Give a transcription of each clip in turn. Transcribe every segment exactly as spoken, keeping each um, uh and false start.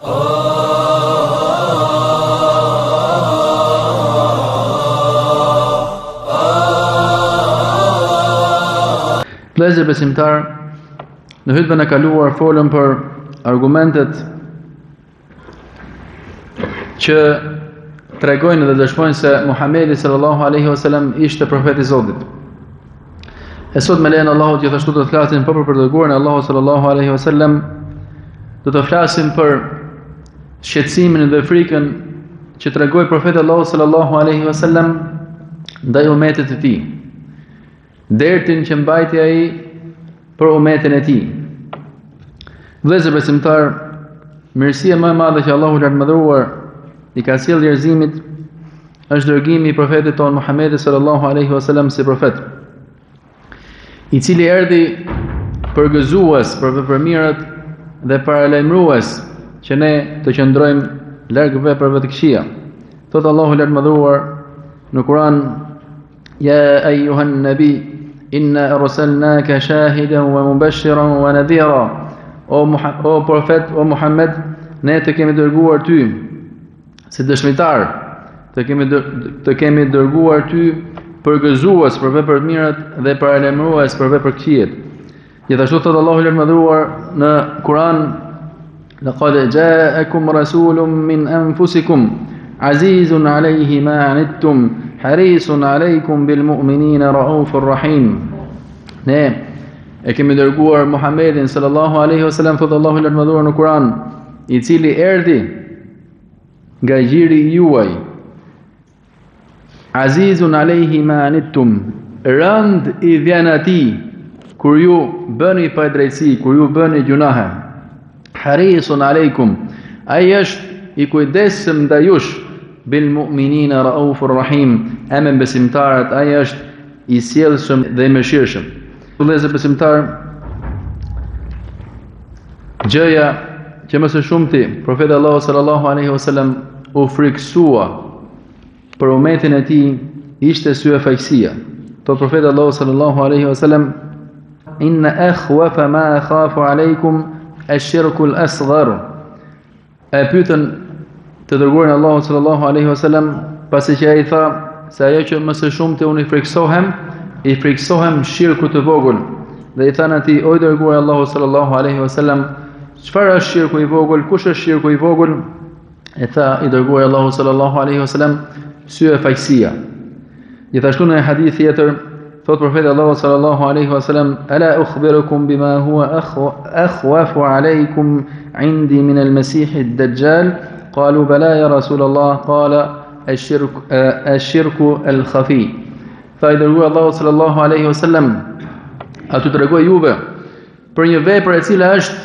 Vëllezër besimtar, në hutbën e kaluar folëm për argumentet që tregojnë dhe dëshmojnë se Muhamedi sallallahu alaihi wasallam ishte profeti i Zotit. E sot me lejen e Allahut gjithashtu do të flasim për për dërguarin e Allahut sallallahu alaihi wasallam, do të flasim për shqetësimin dhe frikën që tregoi profeti Allahu sallallahu alaihi wasallam ndaj umetit të tij. Dertin që mbajti ai për umetin e tij. Vëllezër besimtar, mirësia më e madhe që Allahu i lartëmadhëruar i ka sjellë njerëzimit është dërgimi i profetit ton Muhamedit sallallahu alaihi wasallam si profet, i cili erdhi përgëzues për vepërmirët dhe paralajmërues që ne të qëndrojmë larg veprave të këqija. Thot Allahu i lartëmadhëruar në Kur'an: Ya ayyuhan nabi inna arsalnaka shahidan wa mubashiran wa nadhira. O, o profet, o Muhammed, ne të kemi dërguar ty si dëshmitar, të kemi të kemi dërguar ty përgëzues për veprat e mira dhe paralajmërues për veprat e këqija. Gjithashtu thot Allahu i lartëmadhëruar në Kur'an: Laqad ja'akum rasulun min anfusikum azizun alayhi ma anittum harisun alaykum bil mu'minina raufur rahim. Ne e kemi dërguar Muhammedin sallallahu alaihi wasallam, thot Allahu i lartëmadhëruar në Kur'an, i cili erdhi nga gjiri juaj, azizun alayhi ma anittum, rënd i vjen atij kur ju bëni pa drejtësi, kur ju bëni gjunahe. Harisun alaykum, ai është i kujdesshëm ndaj jush, bil mu'minina raufur rahim, emën besimtarët, ai është i sjellshëm dhe i mëshirshëm. Vëllezër besimtar, gjëja që më së shumti profeti Allahu sallallahu alaihi wasallam u friksua për umetin e tij ishte syefajësia. Thot profeti Allahu sallallahu alaihi wasallam: Inna akhwafa ma akhafu alaykum ash-shirku al-asghar. E pyetën të dërguarin Allahu sallallahu alaihi wasallam, pasi që ai tha se ajo që më së shumti unë i friksohem, i friksohem shirku të vogël. Dhe i thanë atij: O i dërguari Allahu sallallahu alaihi wasallam, çfarë është shirku i vogël? Kush është shirku i vogël? E tha i dërguari Allahu sallallahu alaihi wasallam: syefajësia. Gjithashtu në hadith tjetër thot profeti Allahu sallallahu alaihi wasallam: Ala ukhbirukum bima huwa akhwafu alaykum indi min al-masih ad-dajjal? Qalu bala ya Rasulullah. Qala ash-shirku ash-shirku al-khafi. Tha i dërguari Allahu sallallahu alaihi wasallam: a t'u tregoj juve për një vepër e cila është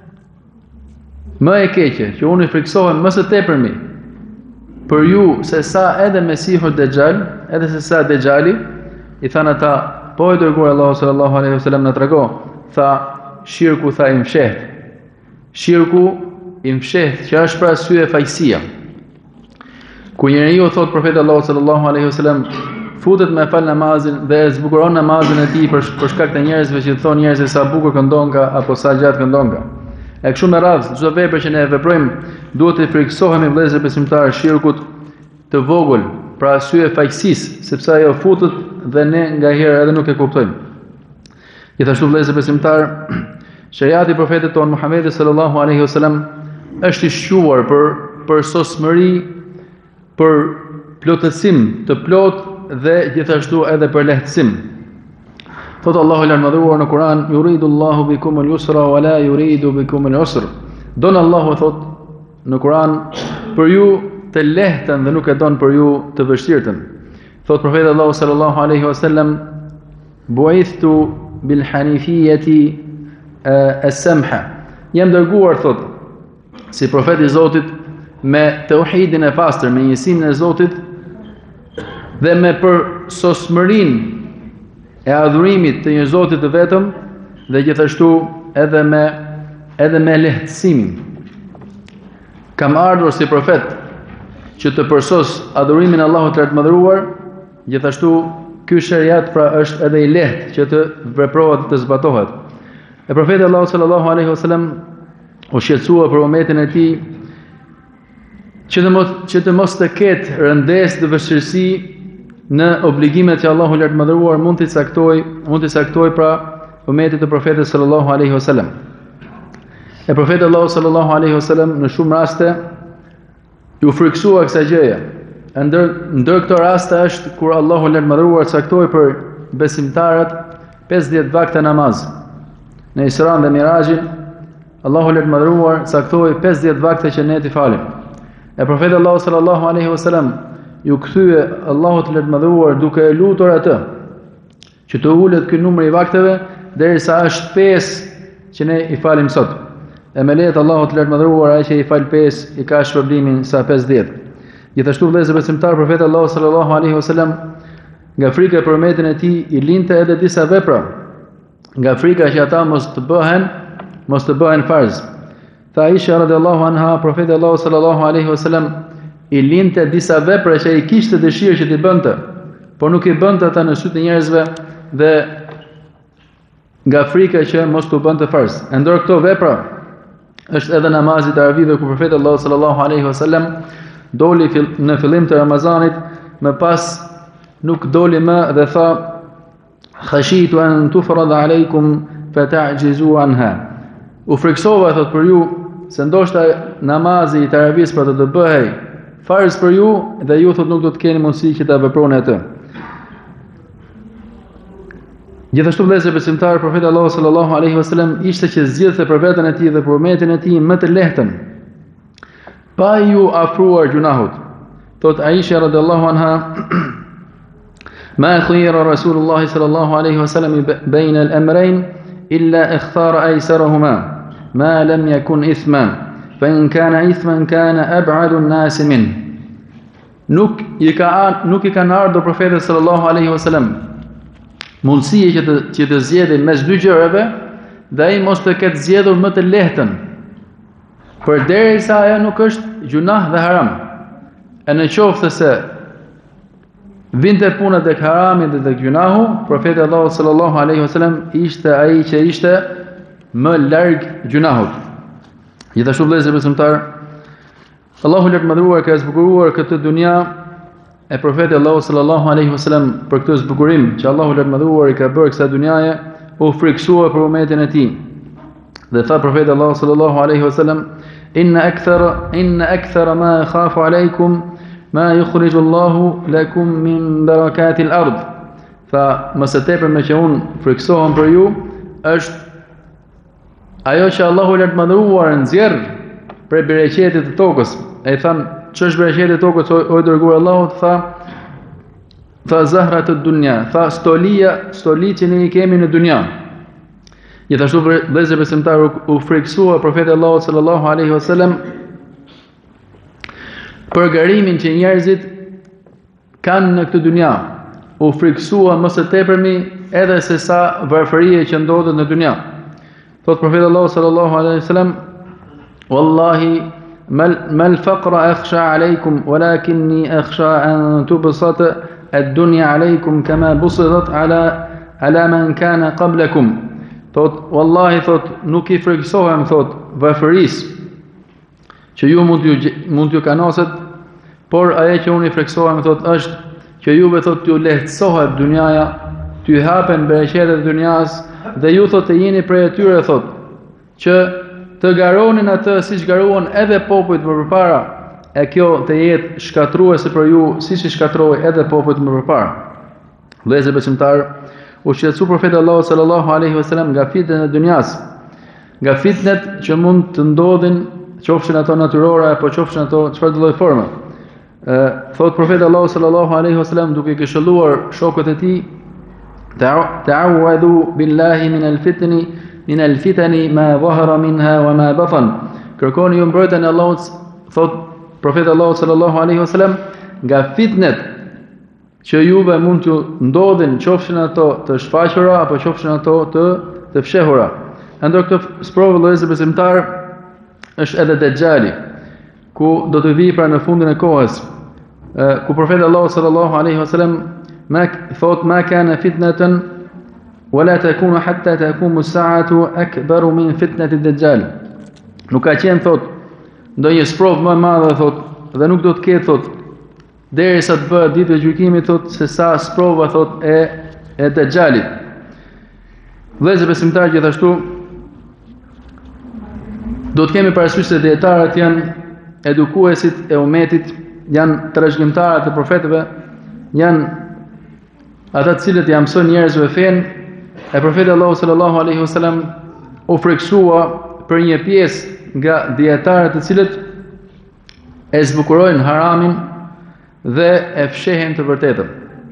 më e keqe, që unë i friksohem më së tepërmi për ju se sa edhe Mesihu Dejjal, edhe se sa Dejjali? I thanë ata: po i dërguari Allahu sallallahu alaihi wasallam na trego. Tha: shirku, tha, i mfshet. Shirku i mfshet, që është pra syefajësia. Ku njeriu, thot profeti Allahu sallallahu alaihi wasallam, futet me fal namazin dhe e zbukuron namazin e tij për, për shkak të njerëzve që thonë njerëzve sa bukur këndon ka apo sa gjatë këndon ka. E kështu me radhë, çdo vepër që ne veprojmë duhet të friksohemi vëllezër besimtar shirkut të vogël, pra syefajësisë, sepse ajo futet dhe ne ngaherë edhe nuk e kuptojmë. Gjithashtu vëllezër besimtar, shariati i profetit ton Muhamedi sallallahu alaihi wasallam është i shquar për për sosmëri, për plotësim të plotë dhe gjithashtu edhe për lehtësim. Thot Allahu i lartëmadhëruar në Kur'an: Yuridu Allahu bikum al-yusra wa la yuridu bikum al-usra. Don Allahu, thot në Kur'an, për ju të lehtën dhe nuk e don për ju të vështirëtën. Thot profeti Allahu sallallahu alaihi wasallam: Bu'ithtu bil hanifiyati as-samha. Jam dërguar, thot, si profet i Zotit me tauhidin e pastër, me njësimin e Zotit dhe me për sosmërinë e adhurimit të një Zotit të vetëm, dhe gjithashtu edhe me edhe me lehtësimin. Kam ardhur si profet që të përsos adhurimin e Allahut të lartëmadhëruar, gjithashtu ky shariat pra është edhe i lehtë që të veprohet, të zbatohet. E profeti Allahu sallallahu alaihi wasallam u shqetësua për umetin e tij që të mos që të mos të ketë rëndes dhe vështirësi në obligimet që Allahu lart mëdhëruar mund t'i caktoj, mund t'i caktoj pra umetit të profetit sallallahu alaihi wasallam. E profeti Allahu sallallahu alaihi wasallam në shumë raste ju friksua kësaj gjëje. Ndër ndër këto raste është kur Allahu lart mëdhëruar caktoi për besimtarët pesëdhjetë vakte namaz. Në Isra dhe Mirajin, Allahu lart mëdhëruar caktoi pesëdhjetë vakte që ne t'i falim. E profeti Allahu sallallahu alaihi wasallam ju kthye Allahut lart mëdhëruar duke e lutur atë që të ulet ky numër i vakteve derisa është pesë që ne i falim sot. E me lejet Allahut lart mëdhëruar ai që i fal pesë i ka shpërblimin sa pesëdhjetë. Gjithashtu vëllezër besimtar, profeti Allahu sallallahu alaihi wasallam nga frika për umetin e tij i linte edhe disa vepra, nga frika që ata mos të bëhen, mos të bëhen farz. Tha Aisha radhiyallahu anha, profeti Allahu sallallahu alaihi wasallam i linte disa vepra që i kishte dëshirë që t'i bënte, por nuk i bënte ata në sytë e njerëzve dhe nga frika që mos t'u bënte farz. E ndër këto vepra është edhe namazi i taravihve, ku profeti Allahu sallallahu alaihi wasallam doli në fillim të Ramazanit, më pas nuk doli më dhe tha: "Khashitu an tufrada alaykum fata'jizu anha." U friksova thot për ju se ndoshta namazi i taravihs për të të bëhej farz për ju dhe ju thot nuk do të keni mundësi që ta veproni atë. Gjithashtu vëllezër besimtar, profeti Allahu sallallahu alaihi wasallam ishte që zgjidhte për veten e tij dhe për umetin e tij më të lehtën, pa ju afruar gjunahut. Thot Aisha radhiyallahu anha: "Ma khayra Rasulullah sallallahu alaihi wasallam bayna al-amrayn illa ikhtara aysarahuma ma lam yakun ithman, fa in kana ithman kana ab'adu an-nas min." Nuk i ka nuk i kanë ardhur profetit sallallahu alaihi wasallam mundësia që të që të zgjedhin mes dy gjërave dhe ai mos të ketë zgjedhur më të lehtën, përderisa ajo nuk është gjunah dhe haram. E në qoftë se vinte puna tek harami dhe tek gjunahu, profeti Allahu sallallahu alaihi wasallam ishte ai që ishte më larg gjunahut. Gjithashtu vëllezër besimtar, Allahu lart mëdhëruar ka zbukuruar këtë dunja e profeti Allahu sallallahu alaihi wasallam për këtë zbukurim që Allahu lart mëdhëruar i ka bërë kësaj dunjaje, u friksua për umetin e tij. Dhe tha profeti Allahu sallallahu alaihi wasallam: "Inna akthara inna akthara ma khafu alaykum ma yukhriju Allahu lakum min barakati al-ard." Tha, më së tepër me që unë friksohem për ju është ajo që Allahu lart mëdhëruar nxjerr prej bereqetit të tokës. E than, ç'është bereqeti i tokës, o i dërguar Allahut? Tha, tha zahrat ad-dunya, tha stolia, stoli që ne i kemi në dunja. Gjithashtu vëllezër besimtar, u friksua profeti Allahu sallallahu alaihi wasallam për garimin që njerëzit kanë në këtë dunja. U friksua më së tepërmi edhe se sa varfërie që ndodhet në dunja. Thot profeti Allahu sallallahu alaihi wasallam: "Wallahi ما الفقر أخشى عليكم ولكني أخشى أن تبسط الدنيا عليكم كما بسطت على على من كان قبلكم." Thot, wallahi thot, nuk i friksohem thot varfërisë që ju mund t'ju mund t'ju kanoset, por ajo që unë i friksohem thot është që juve thot t'ju lehtësohet dunjaja, t'ju hapen bereqetet e dunjas dhe ju thot të jeni prej atyre thot që të garonin atë siç garuan edhe popujt më përpara, e kjo të jetë shkatruese për ju siç i shkatroi edhe popujt më përpara. Vëllezër besimtar, u shqetësua profeti Allahu sallallahu alaihi wasallam nga fitnet e dunjas, nga fitnet që mund të ndodhin, qofshin ato natyrore apo qofshin ato çfarë lloj forme. Ë thot profeti Allahu sallallahu alaihi wasallam duke këshilluar shokët e tij: "Ta'awwadu billahi min al-fitni min al-fitani ma dhahara minha wa ma batan." Kërkoni ju mbrojtjen e Allahut, thot profeti Allahu sallallahu alaihi wasallam, nga fitnet që juve mund të ndodhin, qofshin ato të shfaqura apo qofshin ato të të fshehura. Ndër këto sprovë vëllezër besimtar është edhe Dejjali, ku do të vijë pra në fundin e kohës, ku profeti Allahu sallallahu alaihi wasallam ma thot: "Ma kana fitnatan wala takunu hatta taqumu as-sa'atu akbaru min fitnati ad-dajjal." Nuk ka qenë thot ndonjë sprovë më e madhe thot dhe nuk do të ketë thot derisa të bëhet ditë e gjykimit thot se sa sprova thot e e Dejjalit. Vëllezër besimtar, gjithashtu do të kemi parasysh se dietarët janë edukuesit e umetit, janë trashëgimtarët e profetëve, janë ata të cilët ja mësojnë njerëzve fenë. E profeti Allahu sallallahu alaihi wasallam u freksua për një pjesë nga dietarët të cilët e zbukurojnë haramin dhe e fshehin të vërtetën.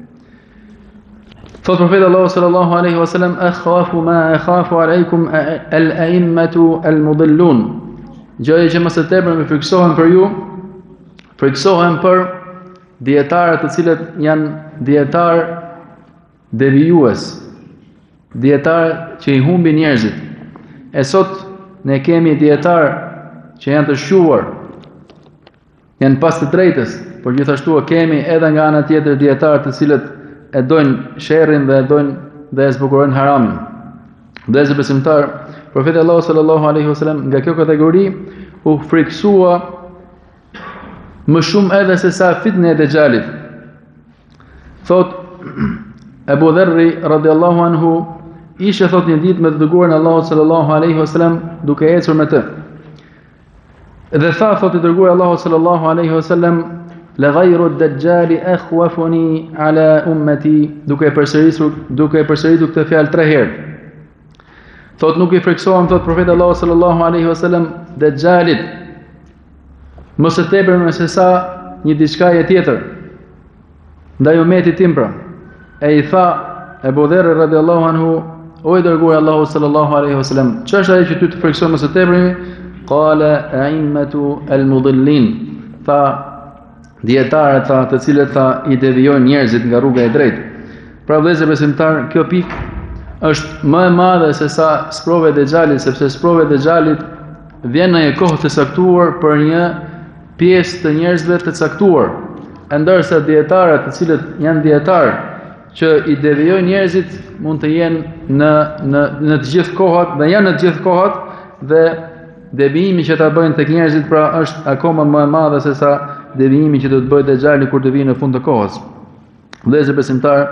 Thot profeti Allahu sallallahu alaihi wasallam: "Akhafu ma akhafu alaykum al-a'immatu al-mudillun." Gjëja që më së tepër më friksohen për ju, friksohen për dietarët të cilët janë dietar devijues, dietar që i humbin njerëzit. E sot ne kemi dietar që janë të shquar, janë pas të drejtës, por gjithashtu kemi edhe nga ana tjetër dietar të cilët e dojnë sherrin dhe e dojnë dhe e zbukurojnë haramin. Dhe zë besimtar, profeti Allahu sallallahu alaihi wasallam nga kjo kategori u friksua më shumë edhe se sa fitne e Dejjalit. Thot Ebu Dherri radiallahu anhu ishe thot një ditë me të dërguarin Allahu sallallahu alaihi wasallam duke ecur me të. Dhe tha thot i dërguari Allahu sallallahu alaihi wasallam: "La ghayru ad-dajjali akhwafuni ala ummati", duke e përsëritur duke e përsëritur këtë fjalë tre herë. Thot nuk i friksohem thot profeti Allahu sallallahu alaihi wasallam Dejjalit më së tepër se sa një diçkaje tjetër ndaj ummetit tim pra. E i tha Ebu Dherri radiallahu anhu: "O i dërguari Allahu sallallahu alaihi wasallam, ç'është ajo që ty të frikson më së tepër?" Qala a'immatu al-mudillin. Tha dietarët tha të cilët tha i devijojnë njerëzit nga rruga e drejtë. Pra vëllezër besimtar, kjo pikë është më e madhe se sa sprova e Dejjalit, sepse sprova e Dejjalit vjen në një kohë të caktuar për një pjesë të njerëzve të caktuar, ndërsa dietarët të cilët janë dietarë që i devijojnë njerëzit mund të jenë në në në të gjithë kohat, dhe janë në të gjithë kohat, dhe devijimi që ta bëjnë tek njerëzit pra është akoma më e madhe se sa devijimi që do të bëjë Dejjali kur të vijë në fund të kohës. Vëllezër besimtar,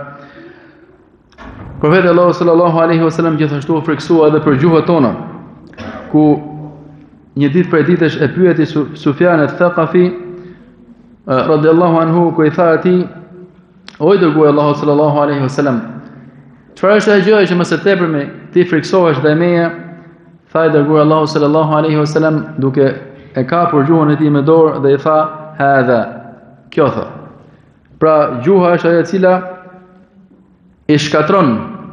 profeti Allahu sallallahu alaihi wasallam gjithashtu u friksua edhe për gjuhët tona, ku një ditë prej ditësh e pyeti Sufjan al-Thaqafi radiallahu anhu, ku i tha atij: "O i dërguari Allahu sallallahu alaihi wasallam, çfarë është ajo gjë që më së tepërmi ti friksohesh ndaj meje?" Tha i dërguari Allahu sallallahu alaihi wasallam duke e kapur gjuhën e tij me dorë dhe i tha: "Hadha", kjo tha. Pra gjuha është ajo e cila i shkatron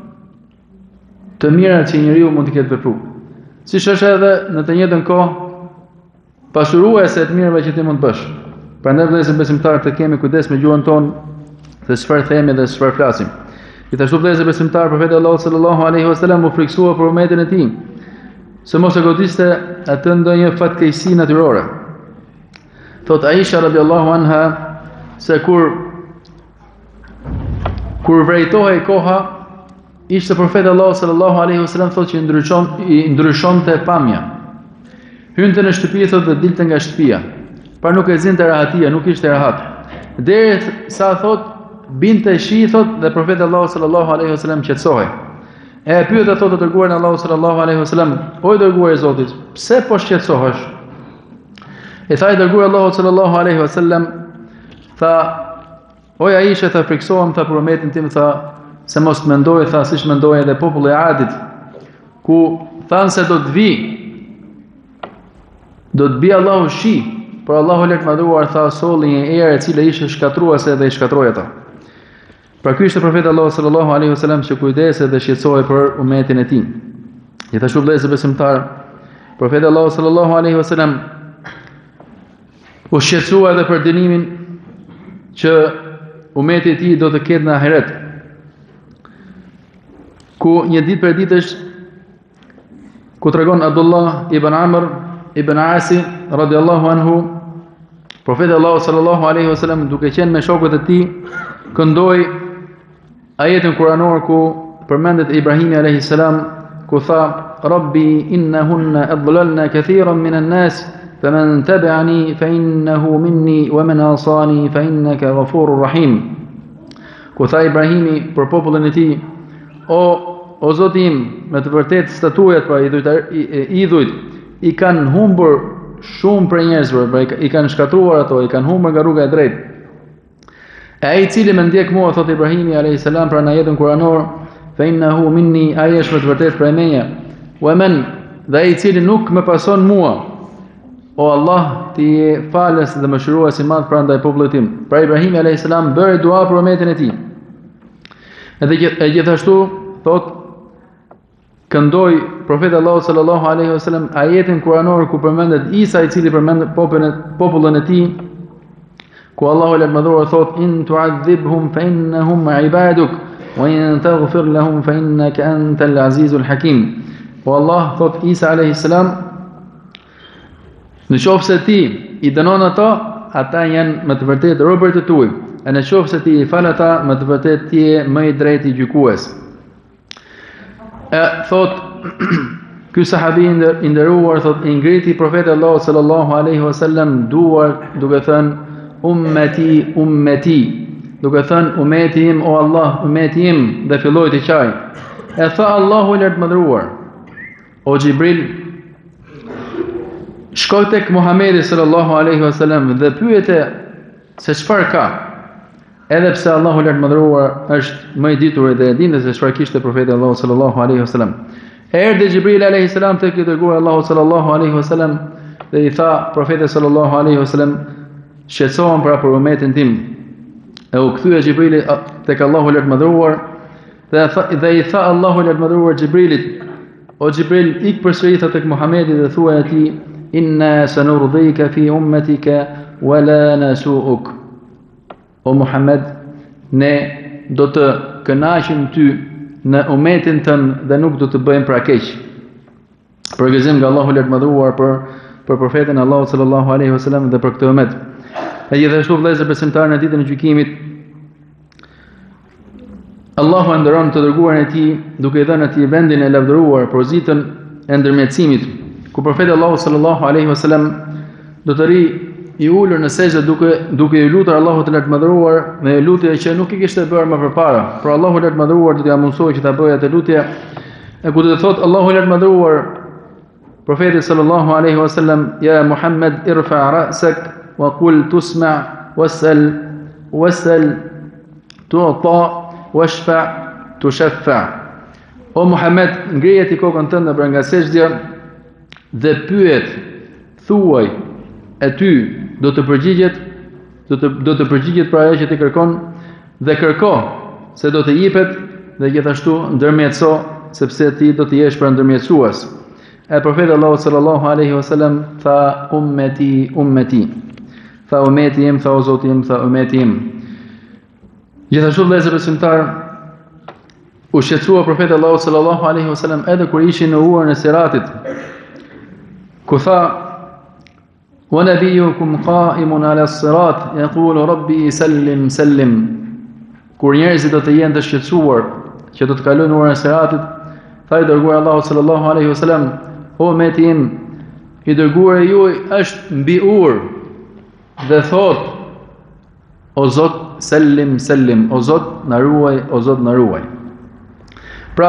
të mirat që njeriu mund të ketë vepruar. Siç është edhe në të njëjtën kohë pasuruese e të mirave që ti mund të bësh. Prandaj vëllezër besimtar, të kemi kujdes me gjuhën tonë dhe çfarë themi dhe çfarë flasim. Gjithashtu vëllezër besimtar, profeti Allahu sallallahu alaihi wasallam u friksua për ummetin e tij, se mos e godiste atë ndonjë fatkeqësi natyrore. Thot Aisha radiallahu anha se kur kur vrejtohej koha, ishte profeti Allahu sallallahu alaihi wasallam thot që ndryshon i ndryshonte pamja. Hynte në shtëpi thot dhe dilte nga shtëpia. Pra nuk e zinte rahatia, nuk ishte rahat. Deri sa thot binte shi thot dhe profeti Allahu sallallahu alaihi wasallam qetësohej. E pyeta thot të dërguarin Allahu sallallahu alaihi wasallam: "O i dërguari i Zotit, pse po shqetësohesh?" E tha i dërguari Allahu sallallahu alaihi wasallam, tha: "O Aisha, tha friksohem tha për ummetin tim, tha se mos të mendoj tha siç mendoi edhe populli i Adit, ku thanë se do të vi do të bi Allahu shi, por Allahu lart madhuar tha solli një erë e cila ishte shkatruese dhe i shkatroi ata." Pra ky ishte profeti Allahu sallallahu alaihi wasallam që kujdese dhe shqetësohej për ummetin e tij. Gjithashtu vëllezër besimtar, profeti Allahu sallallahu alaihi wasallam u shqetësua edhe për dënimin që ummeti i tij do të ketë në ahiret. Ku një ditë për ditësh, ku tregon Abdullah ibn Amr ibn Asi radiallahu anhu, profeti Allahu sallallahu alaihi wasallam duke qenë me shokët e tij këndoi ajetin kuranor ku përmendet Ibrahimi alayhi salam, ku tha: "Rabbi innahunna adlalna kathiran min an-nas فمن تبعني فإنه مني ومن عصاني فإنك غفور رحيم. Ku tha Ibrahimi për popullin e tij, o o Zoti im, me të vërtetë statujat pra idhujt i kanë humbur shumë për njerëzve, pra i kanë shkatruar ato, i kanë humbur nga rruga e drejtë. E ai i cili më ndjek mua, thot Ibrahimi alayhis salam pra në jetën kuranor, fa innahu minni, ai është me të vërtetë prej meje, wa man, dhe ai i cili nuk më pason mua, o Allah, ti je falës dhe mëshirues i madh pra ndaj popullit tim. Pra Ibrahimi alayhis salam bëri dua për umetin e tij. Edhe e gjithashtu thot këndoi profeti Allahu sallallahu alaihi wasallam ajetin kuranor ku përmendet Isa i cili përmend popullin e tij, ku Allahu i madhuar thot in tu'adhibhum fa innahum ibaduk wa in taghfir lahum fa innaka antal azizul hakim. O Allah, thot Isa alayhi salam, në qoftë se ti i dënon ata, ata janë me të vërtetë robërit e tuaj. E në qoftë se ti i fal ata, me të vërtetë ti je më i drejti gjykues. E thot ky sahabi i nderuar thot i ngriti profeti Allahu sallallahu alaihi wasallam duar duke thënë ummeti ummeti, duke thënë umeti im o Allah, umeti im, dhe filloi të qaj. E tha Allahu i lartë mëdhëruar, o Gjibril, shkoj tek Muhamedi sallallahu alaihi wasallam dhe pyete se çfarë ka. Edhe pse Allahu i lartë mëdhëruar është më i ditur dhe e dinte se çfarë kishte profeti Allahu sallallahu alaihi wasallam. Erdhi Gjibril alayhi salam tek i dërguar Allahu sallallahu alaihi wasallam dhe i tha profetit sallallahu alaihi wasallam, shqetësohem për për umetin tim. E u kthye Gjibrili tek Allahu i lartë mëdhëruar dhe dhe i tha Allahu i lartë mëdhëruar Gjibrilit, o Gjibril, ik përsëri tek Muhamedi dhe thuaj atij, inna sanurdika fi ummatika wala nasu'uk. O Muhammed, ne do të kënaqim ty në umetin tënd dhe nuk do të bëjmë pra keq. Për gëzim nga Allahu i lartë mëdhëruar për për profetin Allahu sallallahu alaihi wasallam dhe për këtë umet. E gjithashtu vëllezër besimtarë, në ditën e gjykimit Allahu e nderon të dërguarin e tij duke i dhënë atij vendin e lavdëruar, pozitën e ndërmjetësimit, ku profeti Allahu sallallahu alaihi wasallam do të ri i ulur në sejdë duke duke i lutur Allahut të lartë mëdhëruar me lutje që nuk i kishte bërë më përpara. Por Allahu i lartë mëdhëruar do t'ia mundsojë që ta bëjë atë lutje, e ku do të thotë Allahu i lartë mëdhëruar profetit sallallahu alaihi wasallam, ya Muhammad irfa ra'sak wa qul tusma' wasal wasal tu'ta washfa tushaffa. O Muhammed, ngrihet i kokën tënde për nga sejdja dhe pyet, thuaj, e ty do të përgjigjet, do të do të përgjigjet për ajo që ti kërkon dhe kërko se do të jepet dhe gjithashtu ndërmjetëso sepse ti do të jesh për ndërmjetësues. E profeti Allahu sallallahu alaihi wasallam tha ummeti ummeti. Tha ummeti im, tha o Zoti im, tha ummeti im. Gjithashtu vëllezër besimtar, u shqetësua profeti Allahu sallallahu alaihi wasallam edhe kur ishin në uarën e Siratit, ku tha وَنَبِيُّكُمْ قَائِمٌ عَلَى الصِّرَاطِ يَقُولُ رَبِّي سَلِّمْ سَلِّمْ. Kur njerëzit do të jenë të shqetësuar që do të kalojnë uarën e Siratit, tha i dërguar Allahu sallallahu alaihi wasallam, o ummeti im, i dërguari juaj është mbi urë dhe thot, o Zot, sellim sellim, o Zot na ruaj, o Zot na ruaj. Pra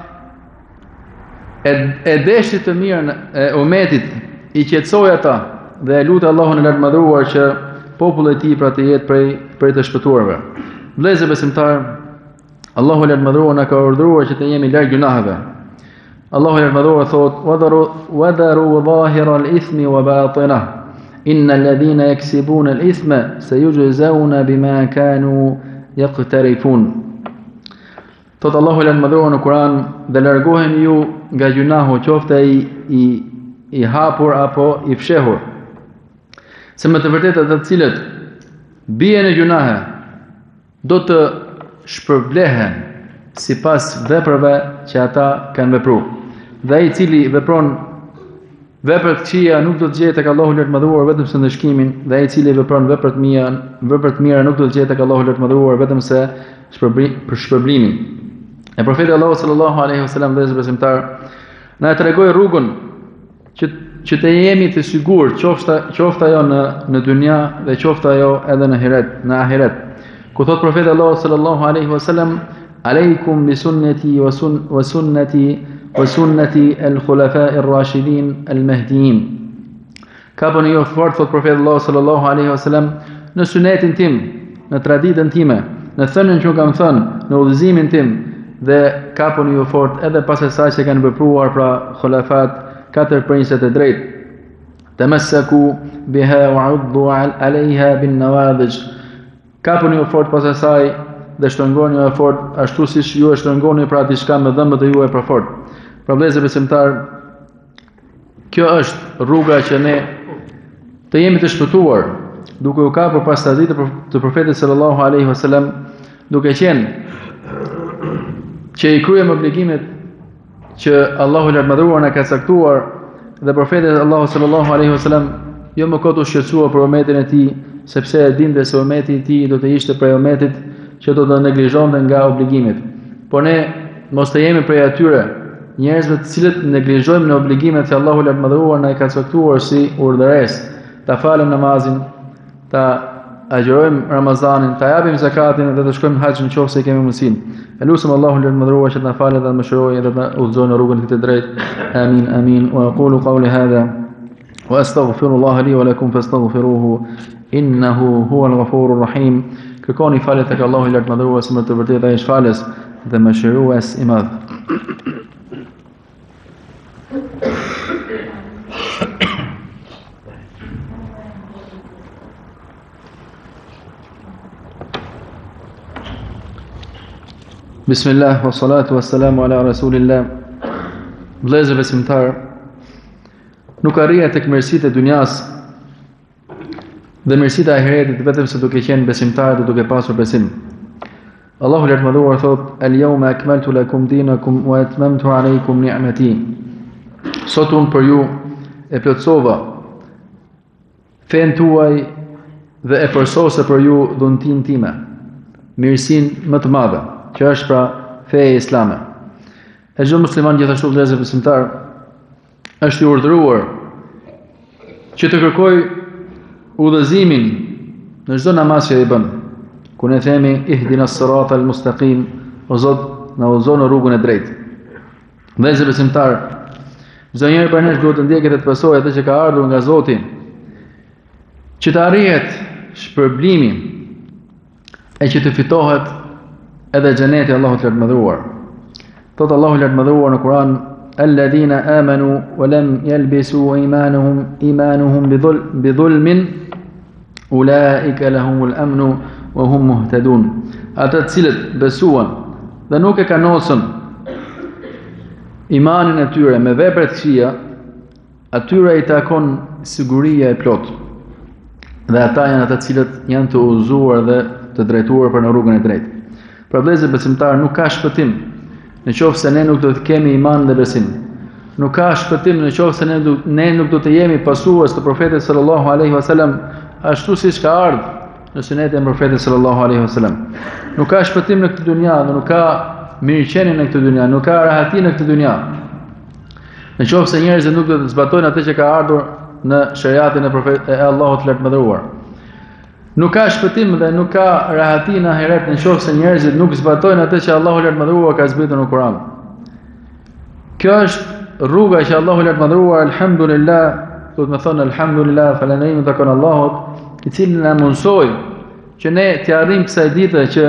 e, e deshit të mirë e umetit i qetësoi ata dhe e lutë Allahun e lartë mëdhëruar që populli i tij pra të jetë prej prej të shpëtuarve. Vëllezër besimtar, Allahu e lartë mëdhëruar na ka urdhëruar që të jemi larg gjunaheve. Allahu e lartë mëdhëruar thot: "Wadharu wadharu dhahira al-ithmi wa batinah. Inna alladhina yaksibuna al-ithma sayujzauna bima kanu yaqtarifun." Thot Allahu e lartë mëdhëruar në Kur'an, dhe largoheni ju nga gjunahu, qoftë i i i hapur apo i fshehur. Se me të vërtetë ata të cilët bien në gjunahe do të shpërblehen sipas veprave që ata kanë vepruar. Dhe ai i cili vepron vepra të këqija nuk do të gjejë tek Allahu i lartë mëdhëruar vetëm se ndëshkimin, dhe ai i cili vepron vepra të mira, vepra të mira nuk do të gjejë tek Allahu i lartë mëdhëruar vetëm se për shpërblimin. E profeti Allahu sallallahu alaihi wasallam dhe besimtar na tregoi rrugën që që të jemi të sigurt, qofta qofta ajo në në dynja dhe qofta ajo edhe në ahiret, në ahiret. Ku thot profeti Allah sallallahu alaihi wasallam, "Aleikum bi sunnati wa sun wa sunnati wa sunnati al-khulafa'i ar-rashidin al-mahdiyyin." Kaponi ju fort, thot profeti Allah sallallahu alaihi wasallam, në sunetin tim, në traditën time, në thënien që kam thënë, në udhëzimin tim, dhe kaponi ju fort edhe pas asaj që kanë vepruar pra khulafat, katër prinset e drejtë. Tamassaku biha wa 'uddu 'alayha bin nawadij. Kaponi ju fort pas asaj dhe shtrëngoni ju fort ashtu siç ju e shtrëngoni pra diçka me dhëmbët e juaja për fort. Pra vëllezër besimtar, kjo është rruga që ne të jemi të shpëtuar, duke u kapur pas traditës të profetit sallallahu alaihi wasallam, duke qenë që i kryejm obligimet që Allahu i Lartëmadhëruar na ka caktuar dhe profeti Allahu sallallahu alaihi wasallam jo më kot u shqetësua për umetin e tij, sepse e dinte se umeti i tij do të ishte prej umetit që do të neglizhonte nga obligimet. Por ne mos të jemi prej atyre njerëzve të cilët neglizhojmë në obligimet që Allahu i Lartëmadhëruar na i ka caktuar si urdhëres, ta falem namazin, ta agjërojmë Ramazanin, ta japim zakatin dhe të shkojmë haxh nëse kemi mundësinë. Elusim Allahu Lartëmadhëruar që të na falë dhe të mëshirojë dhe të udhëzojë në rrugën e tij të drejtë. Amin, amin. Wa aqulu qawli hadha wa astaghfirullaha li wa lakum fastaghfiruhu innahu huwal ghafurur rahim. Kërkoni falje tek Allahu i Lartëmadhëruar, se më të vërtetë ai është falës dhe mëshirues i madh. Bismillah, wa salatu wa salamu ala rasulillah. Vëllezër besimtar, nuk arrihet tek mirësitë e dunjas dhe mirësitë e ahiretit vetëm se duke qenë besimtar dhe duke pasur besim. Allahu i Lartëmadhëruar thot: "Al-yawma akmaltu lakum dinakum wa atmamtu alaykum ni'mati." Sot unë për ju e plotësova fen tuaj dhe e përsosë për ju dhuntin time, mirësinë më të madhe, që është pra feja islame. E çdo musliman gjithashtu vëllezër besimtar është i urdhëruar që të kërkojë udhëzimin në çdo namaz që i bën. Ku ne themi ihdinas siratal mustaqim, o Zot, na udhëzo në rrugën e drejtë. Vëllezër besimtar, çdo njeri për nesh duhet të ndjeket dhe të pasojë atë që ka ardhur nga Zoti, që të arrihet shpërblimi e që të fitohet edhe xheneti Allahu i Lartëmadhëruar. Thot Allahu i Lartëmadhëruar në Kur'an: "Alladhina amanu wa lam yalbisu imanuhum imanuhum bi dhulmin ulaika lahumul amnu wa hum muhtadun." Ata të cilët besuan dhe nuk e kanosën imanin e tyre me vepra të këqija, atyre i takon siguria e plotë. Dhe ata janë ata të cilët janë të udhëzuar dhe të drejtuar për në rrugën e drejtë. Pra vëllezër besimtar, nuk ka shpëtim në qoftë se ne nuk do të kemi iman dhe besim. Nuk ka shpëtim në qoftë se ne, ne nuk do të jemi pasues të profetit sallallahu alaihi wasallam ashtu siç ka ardhur në sunetin e profetit sallallahu alaihi wasallam. Nuk ka shpëtim në këtë dynja, dhe nuk ka mirëqenie në këtë dynja, nuk ka rahati në këtë dynja. Në qoftë se njerëzit nuk do të zbatojnë atë që ka ardhur në shariatin e profetit e Allahut të Lartëmadhëruar. Nuk ka shpëtim dhe nuk ka rahati në ahiret në qoftë se njerëzit nuk zbatojnë atë që Allahu i Lartëmadhëruar ka zbritur në Kur'an. Kjo është rruga që Allahu i Lartëmadhëruar, alhamdulillah, do të më thonë alhamdulillah, falënderim takon Allahut, i cili na mundsoi që ne të arrijmë kësaj dite që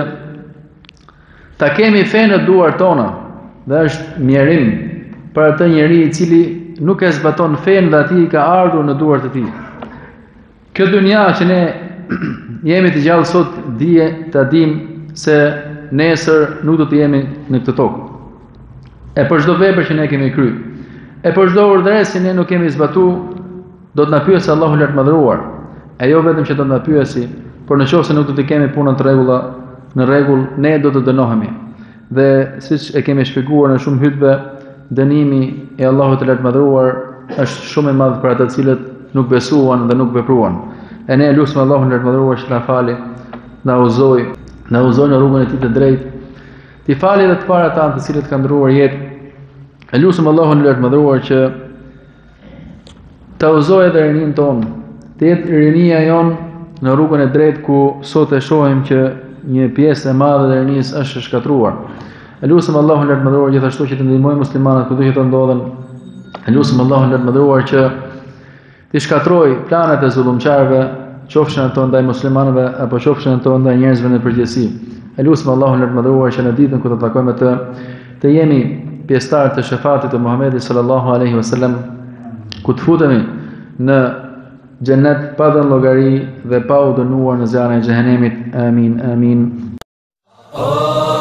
ta kemi fenë në duart tona, dhe është mjerim për atë njeri i cili nuk e zbaton fenë dhe ati ka ardhur në duart e tij. Kjo dynja që ne jemi të gjallë sot, dije ta dim se nesër nuk do të jemi në këtë tokë. E për çdo vepër që ne kemi kryer, e për çdo urdhëresë që ne nuk kemi zbatuar, do të na pyesë Allahu i Lartëmadhëruar. E jo vetëm që do të na pyesi, por në qoftë se nuk do të kemi punën të rregulla, në rregull, ne do të dënohemi. Dhe siç e kemi shpjeguar në shumë hutbe, dënimi e Allahut të Lartëmadhëruar është shumë i madh për ata të cilët nuk besuan dhe nuk vepruan. E ne lutem Allahun e Lartëmadhëruar që na falë, na udhëzoj, na udhëzoj në rrugën e tij të drejtë. Ti falë edhe të para tanë të cilët kanë ndruar jetë. E lutem Allahun e Lartëmadhëruar që të udhëzojë edhe rinin tonë, të jetë rinia jonë në rrugën e drejtë ku sot e shohim që një pjesë e madhe e rinisë është e shkatruar. E lutem Allahun lartë mëdhëruar gjithashtu që të ndihmojë muslimanët ku do që të ndodhen. E lutem Allahun lartë mëdhëruar që të shkatrojë planet e zullumçarëve, qofshin ato ndaj muslimanëve apo qofshin ato ndaj njerëzve në përgjithësi. E lutem Allahun lartë mëdhëruar që në ditën kur të takojmë të të jemi pjesëtarë të shefatit të Muhamedit sallallahu alaihi wasallam, ku të futemi në xhennet pa dhënë llogari dhe pa u dënuar në zjarrin e xhehenemit. Amin, amin.